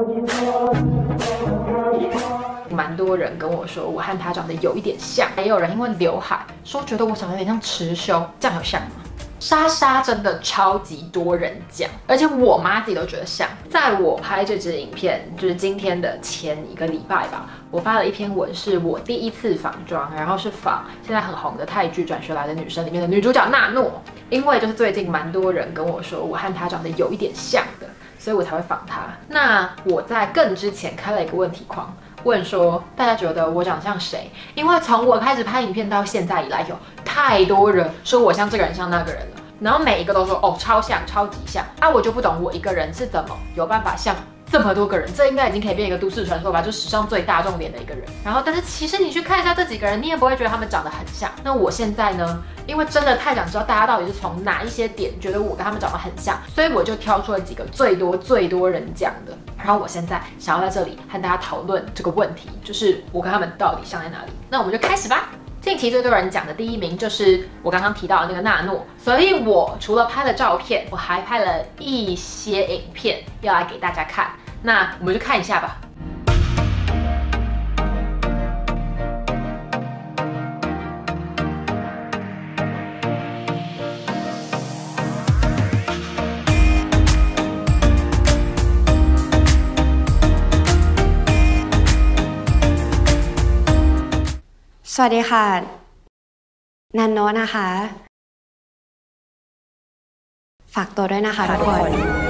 蛮多人跟我说我和他长得有一点像，也有人因为刘海说觉得我长得有点像池修，这样有像吗？莎莎真的超级多人讲，而且我妈自己都觉得像。在我拍这支影片，就是今天的前1个礼拜吧，我发了一篇文，是我第一次仿妆，然后是仿现在很红的泰剧《转学来的女生》里面的女主角娜诺。因为就是最近蛮多人跟我说我和她长得有一点像的，所以我才会仿她。那我在更之前开了一个问题框，问说大家觉得我长得像谁？因为从我开始拍影片到现在以来，有太多人说我像这个人像那个人了，然后每一个都说哦超像，超级像啊！我就不懂我一个人是怎么有办法像这么多个人，这应该已经可以变一个都市传说吧，就史上最大众脸的一个人。然后但是其实你去看一下这几个人，你也不会觉得他们长得很像。那我现在呢，因为真的太想知道大家到底是从哪一些点觉得我跟他们长得很像，所以我就挑出了几个最多人讲的。然后我现在想要在这里和大家讨论这个问题，就是我跟他们到底像在哪里。那我们就开始吧。近期最多人讲的第一名就是我刚刚提到的那个娜诺，所以我除了拍了照片，我还拍了一些影片要来给大家看。那我们就看一下吧。 สวัสดีค่ะนันโนะนะคะฝากตัวด้วยนะคะทุกคน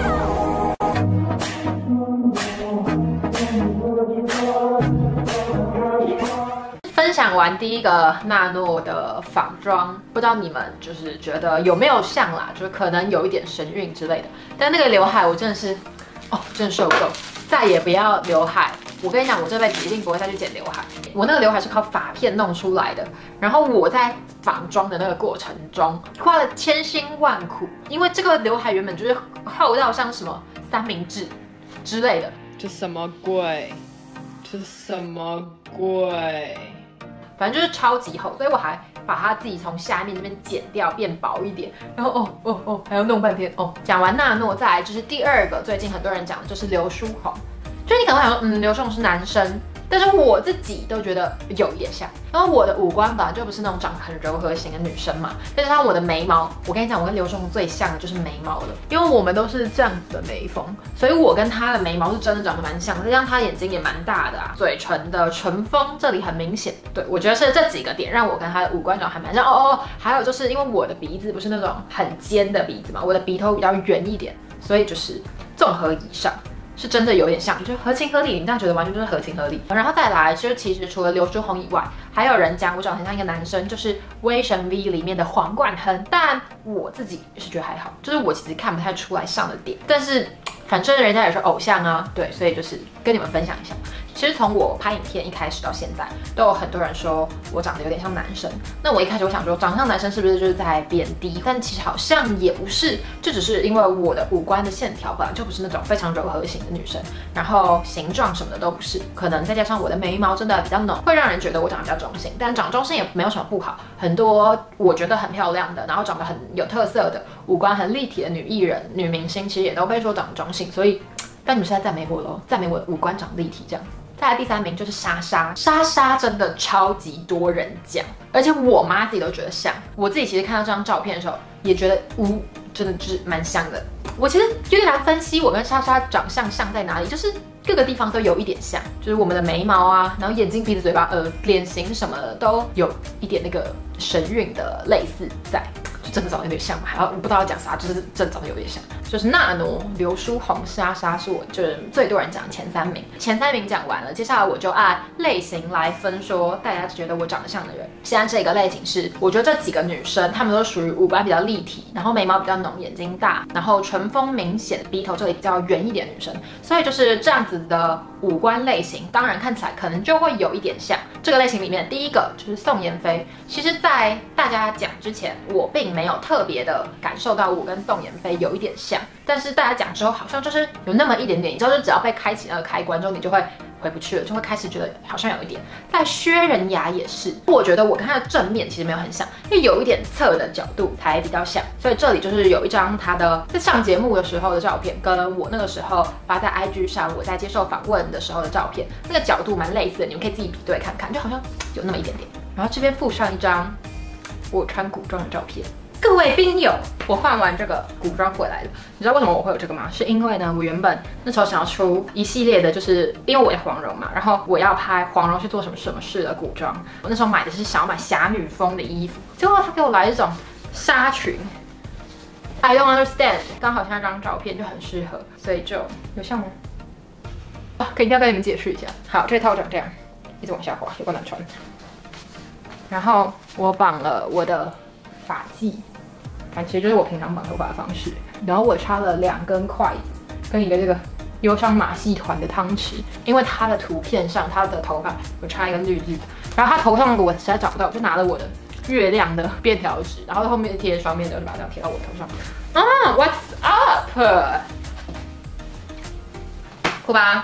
分享完第一个娜诺的仿妆，不知道你们就是觉得有没有像啦？就是可能有一点神韵之类的。但那个刘海我真的是，真的受够，再也不要刘海。我跟你讲，我这辈子一定不会再去剪刘海。我那个刘海是靠发片弄出来的，然后我在仿妆的那个过程中花了千辛万苦，因为这个刘海原本就是厚到像什么三明治之类的。 这什么鬼？这什么鬼？ 反正就是超级厚，所以我还把它自己从下面这边剪掉，变薄一点。然后还要弄半天哦。讲完娜诺，再来就是第二个，最近很多人讲的就是刘书宏。就你可能会想说，刘书宏是男生，但是我自己都觉得有一点像。然后我的五官本来就不是那种长得很柔和型的女生嘛，再加上我的眉毛，我跟你讲，我跟刘书宏最像的就是眉毛了，因为我们都是这样子的眉峰，所以我跟他的眉毛是真的长得蛮像的，再加上他眼睛也蛮大的啊，嘴唇的唇峰这里很明显。对，我觉得是这几个点让我跟他的五官长得还蛮像。还有就是因为我的鼻子不是那种很尖的鼻子嘛，我的鼻头比较圆一点，所以就是综合以上。是真的有点像，就是合情合理。你这样觉得完全就是合情合理。然后再来，就是其实除了刘书宏以外，还有人讲我长得很像一个男生，就是《威神 V》里面的黄冠亨。但我自己是觉得还好，就是我其实看不太出来像的点。但是反正人家也是偶像啊，对，所以就是跟你们分享一下。其实从我拍影片一开始到现在，都有很多人说我长得有点像男生。那我一开始我想说，长得像男生是不是就是在贬低？但其实好像也不是，这只是因为我的五官的线条本来就不是那种非常柔和型的女生，然后形状什么的都不是，可能再加上我的眉毛真的比较浓，会让人觉得我长得比较中性。但长中性也没有什么不好，很多我觉得很漂亮的，然后长得很有特色的，五官很立体的女艺人、女明星，其实也都被说长得中性。所以，但你们是在赞美我喽，赞美我的五官长立体这样。再来第3名就是莎莎，莎莎真的超级多人讲，而且我妈自己都觉得像。我自己其实看到这张照片的时候，也觉得真的是蛮像的。我其实有点难分析我跟莎莎长相像在哪里，就是各个地方都有一点像，就是我们的眉毛啊，然后眼睛、鼻子、嘴巴、脸型什么的都有一点那个神韵的类似在。真的长得有点像嘛，还要我不知道要讲啥，就是真的长得有点像。就是娜诺、刘书宏、莎莎是我就是最多人讲的前3名。前3名讲完了，接下来我就按类型来分，说大家觉得我长得像的人。现在这个类型是，我觉得这几个女生她们都属于五官比较立体，然后眉毛比较浓，眼睛大，然后唇峰明显，鼻头这里比较圆一点的女生。所以就是这样子的五官类型，当然看起来可能就会有一点像。这个类型里面，第一个就是宋妍霏。其实，在大家讲之前，我并没有特别的感受到我跟宋妍霏有一点像，但是大家讲之后，好像就是有那么一点点，你知道，就只要被开启那个开关之后，你就会回不去了，就会开始觉得好像有一点。在薛仁雅也是，我觉得我跟她的正面其实没有很像，因为有一点侧的角度才比较像。所以这里就是有一张她的在上节目的时候的照片，跟我那个时候发在 IG 上我在接受访问的时候的照片，那个角度蛮类似的，你们可以自己比对看看，就好像有那么一点点。然后这边附上一张我穿古装的照片。各位兵友，我换完这个古装回来了。你知道为什么我会有这个吗？是因为呢，我原本那时候想要出一系列的，就是因为我也黄蓉嘛，然后我要拍黄蓉去做什么事的古装。我那时候买的是想要买侠女风的衣服，结果他给我来一种纱裙。I don't understand， 刚好像那张照片就很适合，所以就有像吗？啊，一定要跟你们解释一下。好，这套长这样，一直往下滑，有够难穿。然后我绑了我的发髻。其实就是我平常绑头发的方式，然后我插了2根筷子跟一个这个忧伤马戏团的汤匙，因为他的图片上他的头发有插一个绿绿的，然后他头上我实在找不到，我就拿了我的月亮的便条纸，然后后面贴双面的，就把它这样贴到我头上。啊 ，What's up？ 酷吧？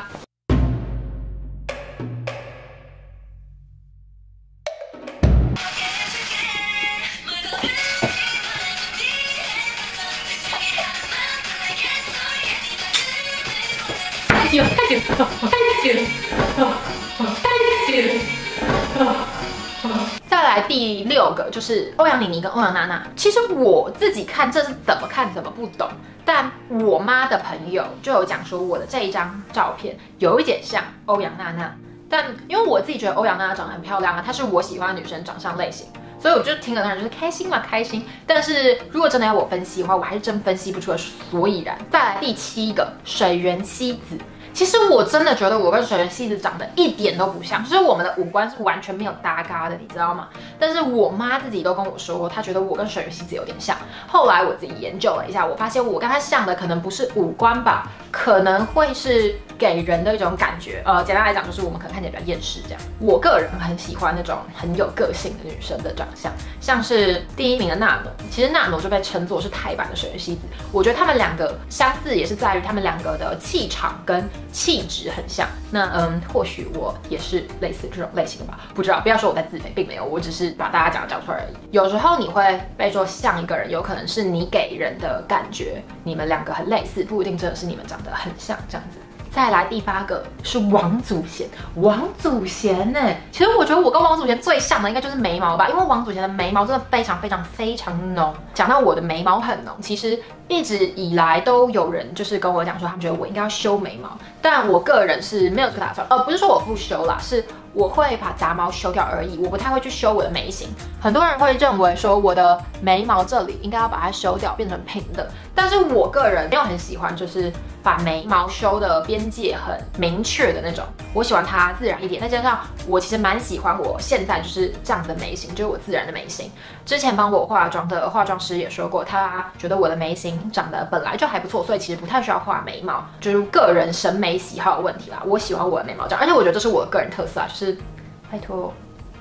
太紧了，太紧了，太紧了。再来第6个就是欧阳妮妮跟欧阳娜娜。其实我自己看这是怎么看怎么不懂，但我妈的朋友就有讲说我的这一张照片有一点像欧阳娜娜，但因为我自己觉得欧阳娜娜长得很漂亮啊，她是我喜欢的女生长相类型。所以我就听了当然就是开心嘛，开心。但是如果真的要我分析的话，我还是真分析不出个所以然。再来第7个水原希子。其实我真的觉得我跟水原希子长得一点都不像，就是我们的五官是完全没有搭嘎的，你知道吗？但是我妈自己都跟我说过，她觉得我跟水原希子有点像。后来我自己研究了一下，我发现我跟她像的可能不是五官吧，可能会是给人的一种感觉。简单来讲就是我们可能看起来比较厌世这样。我个人很喜欢那种很有个性的女生的长相，像是第1名的娜诺，其实娜诺就被称作是泰版的水原希子。我觉得他们2个相似也是在于他们2个的气场跟气质很像。那或许我也是类似这种类型的吧，不知道，不要说我在自肥，并没有，我只是把大家讲出来而已。有时候你会被说像一个人，有可能是你给人的感觉，你们2个很类似，不一定真的是你们长得很像这样子。再来第8个是王祖贤，王祖贤呢，其实我觉得我跟王祖贤最像的应该就是眉毛吧，因为王祖贤的眉毛真的非常浓。讲到我的眉毛很浓，其实一直以来都有人就是跟我讲说，他们觉得我应该要修眉毛，但我个人是没有这个打算。不是说我不修啦，是我会把杂毛修掉而已，我不太会去修我的眉形。很多人会认为说我的眉毛这里应该要把它修掉，变成平的，但是我个人没有很喜欢，就是把眉毛修的边界很明确的那种，我喜欢它自然一点。再加上我其实蛮喜欢我现在就是这样的眉形，就是我自然的眉形。之前帮我化妆的化妆师也说过，他觉得我的眉形长得本来就还不错，所以其实不太需要画眉毛，就是个人审美喜好的问题啦。我喜欢我的眉毛这样，而且我觉得这是我的个人特色啊，就是拜托。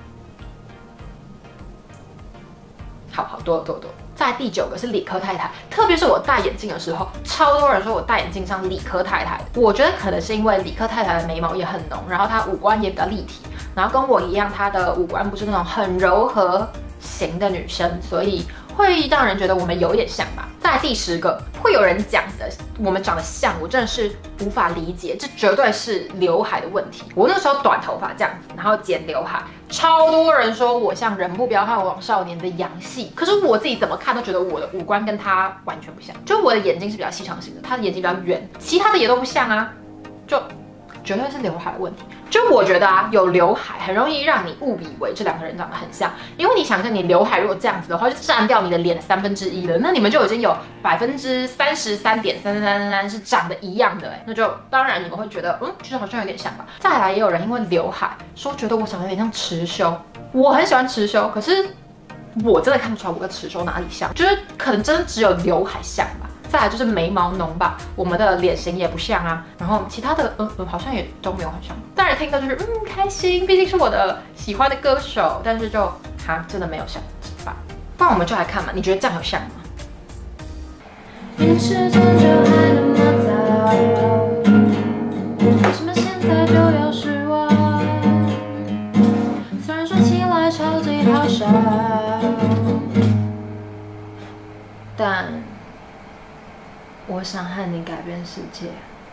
好多。再来第9个是理科太太，特别是我戴眼镜的时候，超多人说我戴眼镜像理科太太。我觉得可能是因为理科太太的眉毛也很浓，然后她五官也比较立体，然后跟我一样，她的五官不是那种很柔和型的女生，所以会让人觉得我们有一点像吧。再来第10个，会有人讲的我们长得像，我真的是无法理解，这绝对是刘海的问题。我那时候短头发这样子，然后剪刘海，超多人说我像人不彪悍王少年的杨戏，可是我自己怎么看都觉得我的五官跟他完全不像，就我的眼睛是比较细长型的，他的眼睛比较圆，其他的也都不像啊，就绝对是刘海的问题。就我觉得啊，有刘海很容易让你误以为这2个人长得很像，因为你想象你刘海如果这样子的话，就占掉你的脸1/3了，那你们就已经有33.333是长得一样的那就当然你们会觉得其实好像有点像吧。再来也有人因为刘海说觉得我长得有点像持修，我很喜欢持修，可是我真的看不出来我跟持修哪里像，就是可能真的只有刘海像吧。再来就是眉毛浓吧，我们的脸型也不像啊，然后其他的好像也都没有很像。当然听到就是开心，毕竟是我的喜欢的歌手，但是就真的没有像，怎么办？不然我们就来看嘛，你觉得这样有像吗？时间就还那么早，为什么现在就要是想和你改变世界。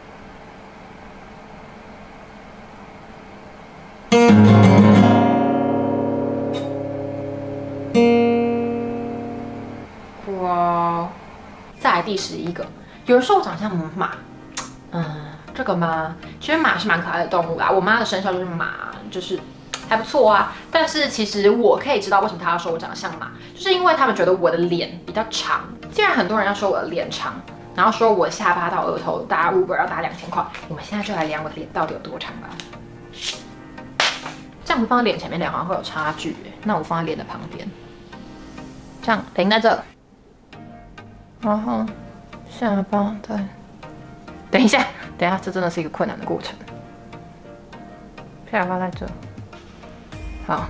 哇！再来第11个，有人说我长得像马，这个马其实马是蛮可爱的动物啦，我妈的生肖就是马，就是还不错啊。但是其实我可以知道为什么他要说我长得像马，就是因为他们觉得我的脸比较长。既然很多人要说我的脸长，然后说我下巴到额头搭 Uber 要搭2000块，我们现在就来量我的脸到底有多长吧。这样子放在脸前面量好像会有差距耶，那我放在脸的旁边，这样零在这，然后下巴对。等一下，这真的是一个困难的过程。下巴在这，好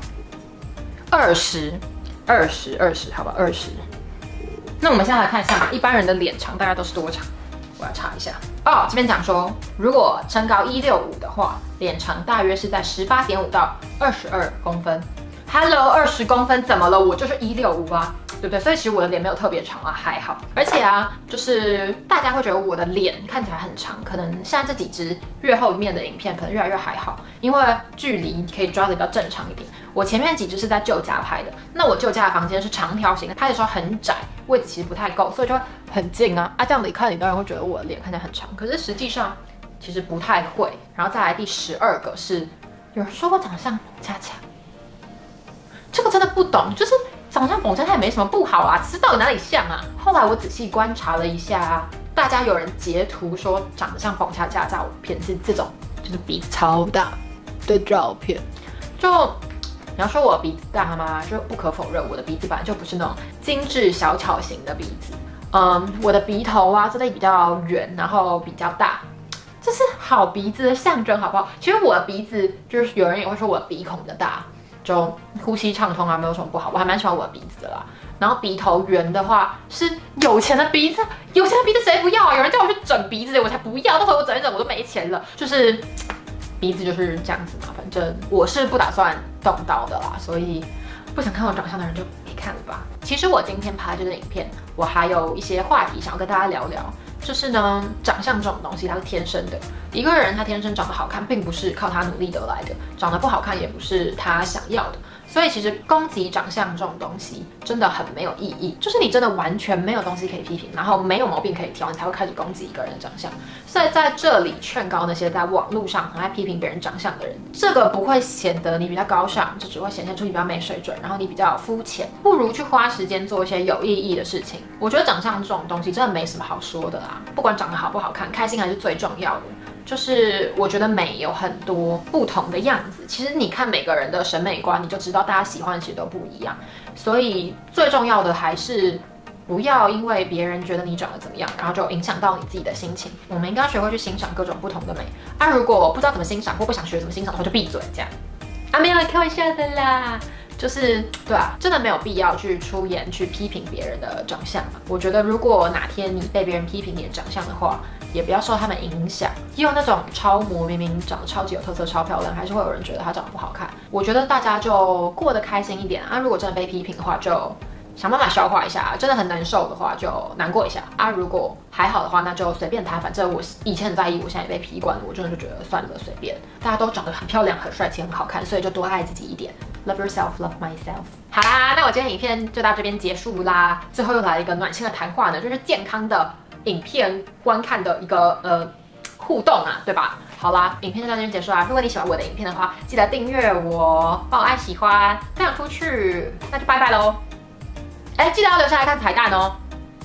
，20，好吧，20。那我们现在来看一下，一般人的脸长大概都是多长？我要查一下哦。这边讲说，如果身高165的话，脸长大约是在18.5到22公分。Hello， 20公分怎么了？我就是165啊。对不对？所以其实我的脸没有特别长啊，还好。而且啊，就是大家会觉得我的脸看起来很长，可能现在这几支越后面的影片可能越来越还好，因为距离可以抓得比较正常一点。我前面几支是在旧家拍的，那我旧家的房间是长条形的，拍的时候很窄，位置其实不太够，所以就会很近啊。这样子一看，你当然会觉得我的脸看起来很长，可是实际上其实不太会。然后再来第12个是，有人说我长得像恰恰，这个真的不懂，就是。长得像彭恰恰也没什么不好啊，只是到底哪里像啊？后来我仔细观察了一下，大家有人截图说长得像彭恰恰照片是这种，就是鼻子超大的照片。就你要说我鼻子大吗？就不可否认，我的鼻子本来就不是那种精致小巧型的鼻子。我的鼻头啊这类比较圆，然后比较大，这是好鼻子的象征，好不好？其实我的鼻子就是有人也会说我的鼻孔比较大。就呼吸畅通啊，没有什么不好，我还蛮喜欢我的鼻子的啦。然后鼻头圆的话是有钱的鼻子，有钱的鼻子谁不要啊？有人叫我去整鼻子，我才不要，到时候我整一整我都没钱了。就是鼻子就是这样子嘛，反正我是不打算动刀的啦，所以不想看我长相的人就别看了吧。其实我今天拍这个影片，我还有一些话题想要跟大家聊聊。就是呢，长相这种东西它是天生的。一个人他天生长得好看，并不是靠他努力得来的；长得不好看，也不是他想要的。所以其实攻击长相这种东西真的很没有意义。就是你真的完全没有东西可以批评，然后没有毛病可以挑，你才会开始攻击一个人的长相。所以在这里劝告那些在网络上很爱批评别人长相的人，这个不会显得你比较高尚，这只会显现出你比较没水准，然后你比较肤浅。不如去花时间做一些有意义的事情。我觉得长相这种东西真的没什么好说的啦，不管长得好不好看，开心还是最重要的。就是我觉得美有很多不同的样子，其实你看每个人的审美观，你就知道大家喜欢的其实都不一样。所以最重要的还是不要因为别人觉得你长得怎么样，然后就影响到你自己的心情。我们应该学会去欣赏各种不同的美。如果不知道怎么欣赏或不想学怎么欣赏的话，就闭嘴这样。没有，开玩笑的啦。就是对啊，真的没有必要去出言去批评别人的长相嘛。我觉得如果哪天你被别人批评你的长相的话，也不要受他们影响。也有那种超模明明长得超级有特色、超漂亮，还是会有人觉得她长得不好看。我觉得大家就过得开心一点啊。如果真的被批评的话，就想办法消化一下。真的很难受的话，就难过一下啊。如果还好的话，那就随便他。反正我以前很在意，我现在也被批惯了，我真的就觉得算了，随便。大家都长得很漂亮、很帅气、很好看，所以就多爱自己一点。Love yourself, love myself。好啦，那我今天影片就到这边结束啦。最后又来了一个暖心的谈话呢，就是健康的影片观看的一个互动啊，对吧？好啦，影片就到这边结束啦。如果你喜欢我的影片的话，记得订阅我，帮我按喜欢，分享出去。那就拜拜喽。记得要留下来看彩蛋哦。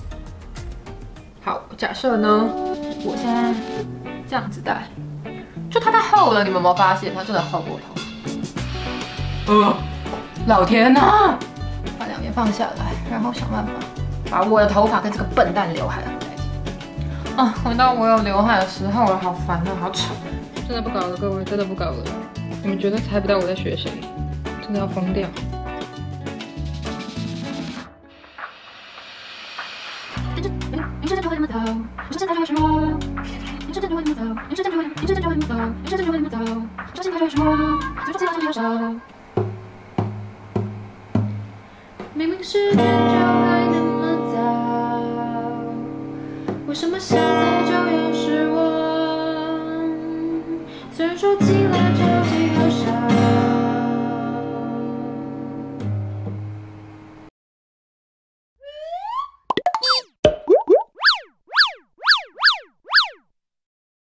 好，假设呢，我现在这样子戴，就它太厚了，你们有没有发现？它真的厚过头。老天啊！把两边放下来，然后想办法把我的头发跟这个笨蛋刘海合在一起。回到我有刘海的时候了，好烦啊，好吵！真的不搞了，各位，真的不搞了。你们绝对猜不到我在学谁，真的要疯掉。云深就会那么走，我说现在就会说，云深就会那么走，云深就会那么走，云深就会那么走，说现在就会说，所以说现在就会说。明明时间就会那么早， 为什么现在就要失望？虽然说起来超级好笑。